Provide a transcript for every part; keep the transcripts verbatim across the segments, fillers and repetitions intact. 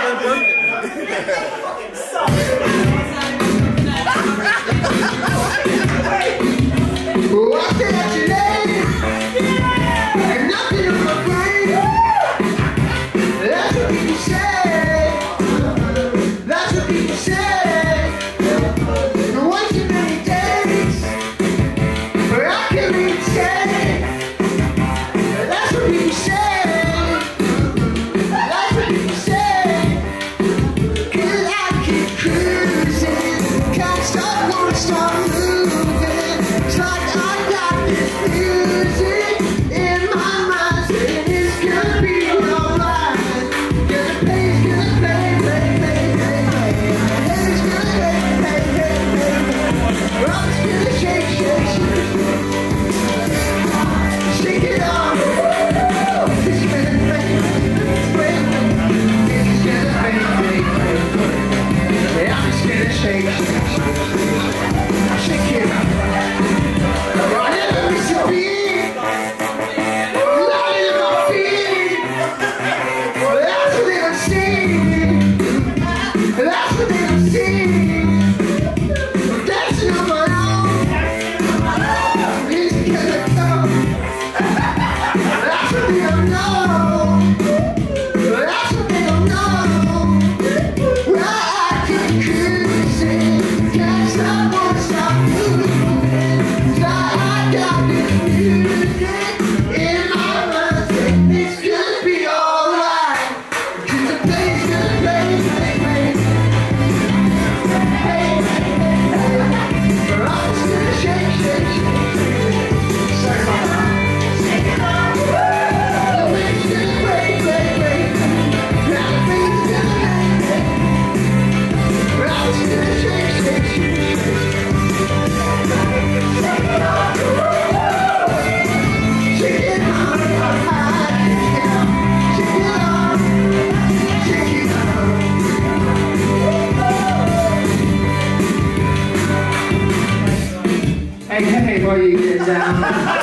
Before you get down,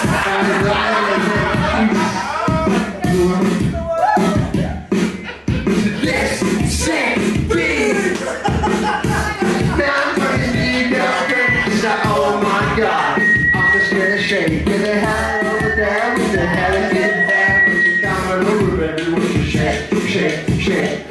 this sick beat. Now I'm putting you down, cause I, oh my god, I'm just gonna shake. Get the hell over there with the head and get it down, with your coming over, baby, with your shake, shake, shake.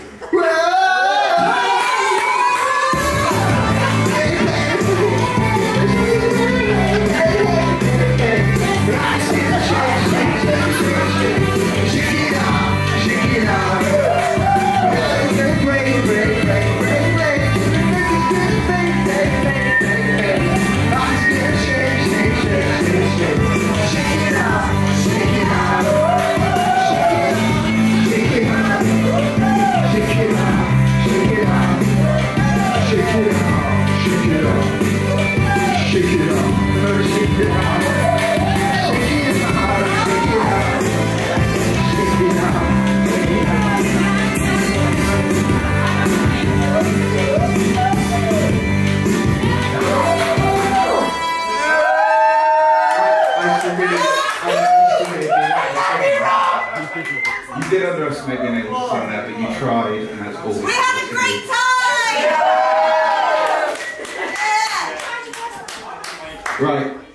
You did underestimate being able to sing that, but you tried, and that's all. We had a great time! Yeah! Right.